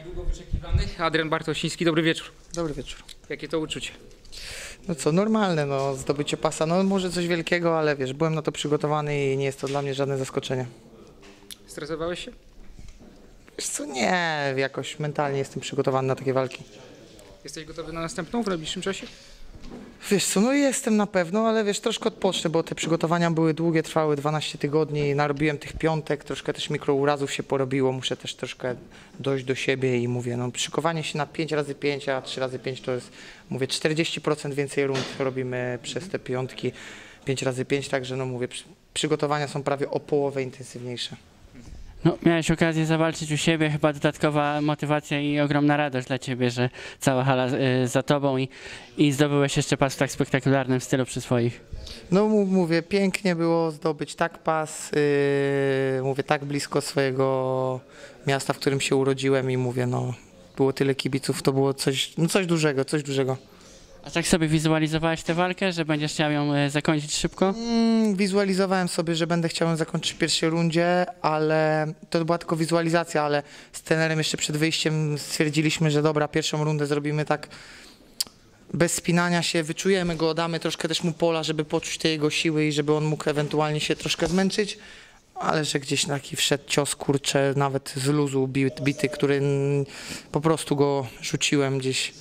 Długo wyczekiwany Adrian Bartosiński, dobry wieczór. Dobry wieczór. Jakie to uczucie? No co, normalne, no, zdobycie pasa, no może coś wielkiego, ale wiesz, byłem na to przygotowany i nie jest to dla mnie żadne zaskoczenie. Stresowałeś się? Wiesz co, nie, jakoś mentalnie jestem przygotowany na takie walki. Jesteś gotowy na następną w najbliższym czasie? Wiesz co, no jestem na pewno, ale wiesz, troszkę odpocznę, bo te przygotowania były długie, trwały 12 tygodni, narobiłem tych piątek, troszkę też mikrourazów się porobiło, muszę też troszkę dojść do siebie i mówię, no szykowanie się na 5x5, a 3x5 to jest, mówię, 40% więcej rund robimy przez te piątki, 5x5, także no mówię, przygotowania są prawie o połowę intensywniejsze. No, miałeś okazję zawalczyć u siebie, chyba dodatkowa motywacja i ogromna radość dla ciebie, że cała hala za tobą i zdobyłeś jeszcze pas w tak spektakularnym stylu przy swoich. No mówię, pięknie było zdobyć tak pas, mówię, tak blisko swojego miasta, w którym się urodziłem i mówię, no było tyle kibiców, to było coś, no coś dużego, coś dużego. A tak sobie wizualizowałeś tę walkę, że będziesz chciał ją zakończyć szybko? Wizualizowałem sobie, że będę chciał ją zakończyć w pierwszej rundzie, ale to była tylko wizualizacja, ale z trenerem jeszcze przed wyjściem stwierdziliśmy, że dobra, pierwszą rundę zrobimy tak bez spinania się, wyczujemy go, damy troszkę też mu pola, żeby poczuć te jego siły i żeby on mógł ewentualnie się troszkę zmęczyć, ale że gdzieś taki wszedł cios, kurczę, nawet z luzu bity, który po prostu go rzuciłem gdzieś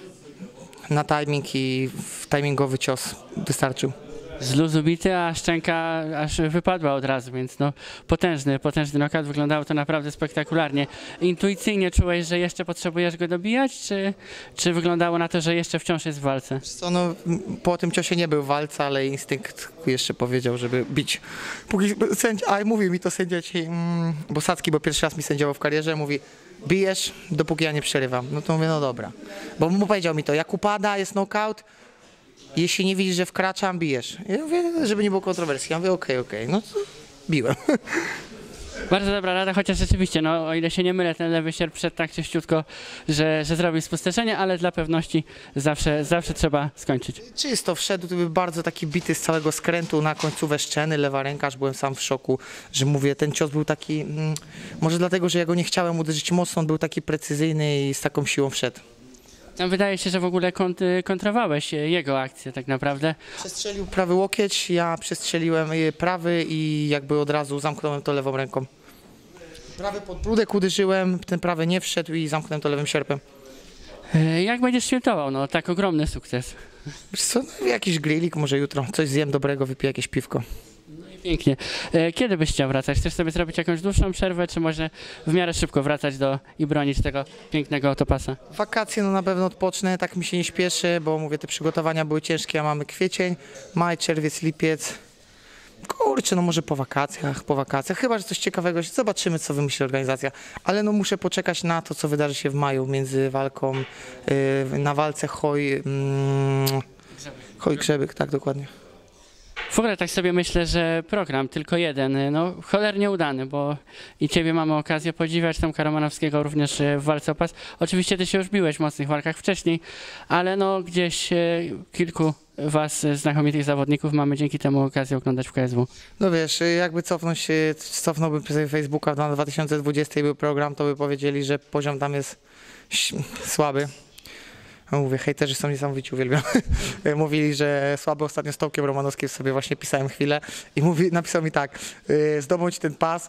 na timing i timingowy cios wystarczył. Z luzu bity, a szczęka aż wypadła od razu, więc no potężny knockout, wyglądało to naprawdę spektakularnie. Intuicyjnie czułeś, że jeszcze potrzebujesz go dobijać, czy wyglądało na to, że jeszcze wciąż jest w walce? Co, no, po tym ciosie nie był w walce, ale instynkt jeszcze powiedział, żeby bić. Póki mówi mi to sędzia dzisiaj, Bosacki, bo pierwszy raz mi sędziował w karierze, mówi: bijesz, dopóki ja nie przerywam. No to mówię, no dobra. Bo mu powiedział mi to, jak upada, jest knockout, jeśli nie widzisz, że wkraczam, bijesz. Ja mówię, żeby nie było kontrowersji. Ja mówię, okej, no to biłem. Bardzo dobra rada, chociaż rzeczywiście, no o ile się nie mylę, ten lewy sierp wszedł tak czyściutko, że zrobił spustoszenie, ale dla pewności zawsze trzeba skończyć. Czysto wszedł, to był bardzo taki bity z całego skrętu na końcówę szczeny, lewa ręka, aż byłem sam w szoku, że mówię, ten cios był taki, może dlatego, że ja go nie chciałem uderzyć mocno, on był taki precyzyjny i z taką siłą wszedł. Tam wydaje się, że w ogóle kontrowałeś jego akcję tak naprawdę. Przestrzelił prawy łokieć, ja przestrzeliłem prawy i jakby od razu zamknąłem to lewą ręką. Prawy podbródek uderzyłem, ten prawy nie wszedł i zamknąłem to lewym sierpem. Jak będziesz świętował? No tak ogromny sukces. Wiesz co, no, jakiś grillik, może jutro coś zjem dobrego, wypiję jakieś piwko. Pięknie. Kiedy byś chciał wracać? Chcesz sobie zrobić jakąś dłuższą przerwę, czy może w miarę szybko wracać i bronić tego pięknego autopasa? Wakacje, no na pewno odpocznę, tak mi się nie śpieszy, bo mówię, te przygotowania były ciężkie, a mamy kwiecień, maj, czerwiec, lipiec. Kurczę, no może po wakacjach, chyba że coś ciekawego, zobaczymy, co wymyśli organizacja, ale no muszę poczekać na to, co wydarzy się w maju między walką, na walce Choj Grzebyk, tak dokładnie. W ogóle tak sobie myślę, że program tylko jeden, no cholernie udany, bo i ciebie mamy okazję podziwiać, Tomka Romanowskiego również w walce o pas. Oczywiście ty się już biłeś w mocnych walkach wcześniej, ale no gdzieś kilku was znakomitych zawodników mamy dzięki temu okazję oglądać w KSW. No wiesz, jakby cofnąłbym sobie Facebooka na 2020 był program, to by powiedzieli, że poziom tam jest słaby. No mówię, hejterzy są niesamowici, uwielbiam. Mówili, że słabo ostatnio z Tomkiem Romanowskim sobie właśnie pisałem chwilę i napisał mi tak: zdobądź ten pas,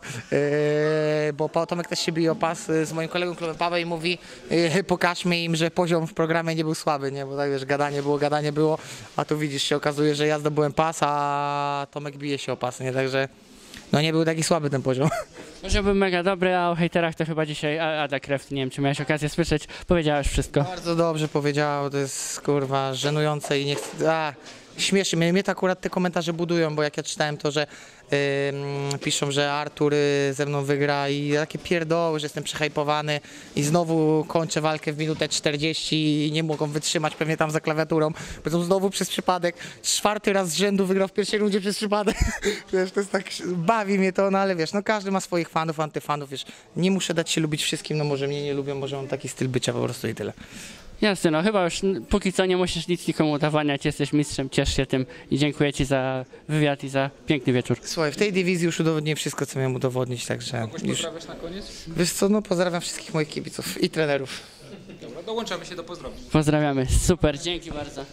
bo Tomek też się bije o pas z moim kolegą Klubem Paweł i mówi, pokażmy im, że poziom w programie nie był słaby, nie? Bo tak wiesz, gadanie było, a tu widzisz, się okazuje, że ja zdobyłem pas, a Tomek bije się o pas, nie? Także no nie był taki słaby ten poziom. Może był mega dobry, a o hejterach to chyba dzisiaj Ada Kreft, nie wiem, czy miałeś okazję słyszeć, powiedziałeś wszystko. Bardzo dobrze powiedział, to jest kurwa żenujące i nie chcę... Śmieszy mnie to akurat te komentarze budują, bo jak ja czytałem to, że piszą, że Artur ze mną wygra i takie pierdoły, że jestem przehajpowany i znowu kończę walkę w minutę 40 i nie mogą wytrzymać pewnie tam za klawiaturą. Potem znowu przez przypadek, 4. raz z rzędu wygrał w pierwszej rundzie przez przypadek. Wiesz, to jest tak, bawi mnie to, no ale wiesz, no każdy ma swoich fanów, antyfanów, wiesz, nie muszę dać się lubić wszystkim, no może mnie nie lubią, może mam taki styl bycia po prostu i tyle. Jasne, no chyba już póki co nie musisz nic nikomu udowadniać, jesteś mistrzem, ciesz się tym i dziękuję Ci za wywiad i za piękny wieczór. Słuchaj, w tej dywizji już udowodniłem wszystko, co miałem udowodnić, także Kogoś już... pozdrawiasz na koniec? Wiesz co, no pozdrawiam wszystkich moich kibiców i trenerów. Dobra, dołączamy się do pozdrowień. Pozdrawiamy, super, dzięki bardzo.